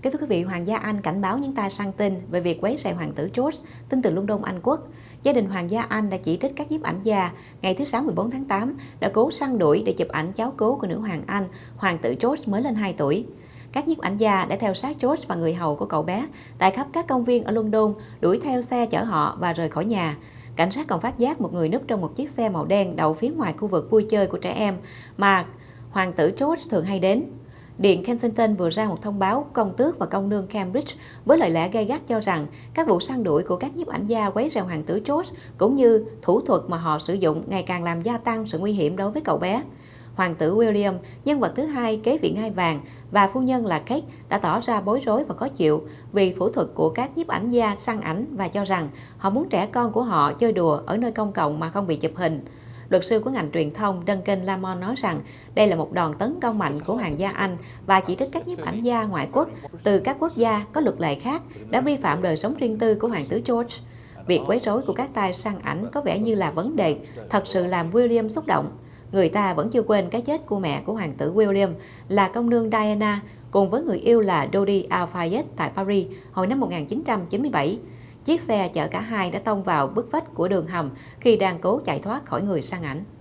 Kính thưa quý vị, Hoàng gia Anh cảnh báo những tay săn tin về việc quấy rầy hoàng tử George, tin từ London, Anh Quốc. Gia đình Hoàng gia Anh đã chỉ trích các nhiếp ảnh gia ngày thứ Sáu 14 tháng 8 đã cố săn đuổi để chụp ảnh cháu cố của nữ hoàng Anh, hoàng tử George mới lên 2 tuổi. Các nhiếp ảnh gia đã theo sát George và người hầu của cậu bé tại khắp các công viên ở London, đuổi theo xe chở họ và rời khỏi nhà. Cảnh sát còn phát giác một người núp trong một chiếc xe màu đen đậu phía ngoài khu vực vui chơi của trẻ em mà hoàng tử George thường hay đến. Điện Kensington vừa ra một thông báo công tước và công nương Cambridge với lời lẽ gay gắt cho rằng các vụ săn đuổi của các nhiếp ảnh gia quấy rầy hoàng tử George cũng như thủ thuật mà họ sử dụng ngày càng làm gia tăng sự nguy hiểm đối với cậu bé. Hoàng tử William, nhân vật thứ hai kế vị ngai vàng, và phu nhân là Kate đã tỏ ra bối rối và khó chịu vì thủ thuật của các nhiếp ảnh gia săn ảnh và cho rằng họ muốn trẻ con của họ chơi đùa ở nơi công cộng mà không bị chụp hình. Luật sư của ngành truyền thông Duncan Lamont nói rằng đây là một đòn tấn công mạnh của Hoàng gia Anh và chỉ trích các nhiếp ảnh gia ngoại quốc từ các quốc gia có luật lệ khác đã vi phạm đời sống riêng tư của hoàng tử George. Việc quấy rối của các tay săn ảnh có vẻ như là vấn đề thật sự làm William xúc động. Người ta vẫn chưa quên cái chết của mẹ của hoàng tử William là công nương Diana cùng với người yêu là Dodi Al-Fayed tại Paris hồi năm 1997. Chiếc xe chở cả hai đã tông vào bức vách của đường hầm khi đang cố chạy thoát khỏi người săn ảnh.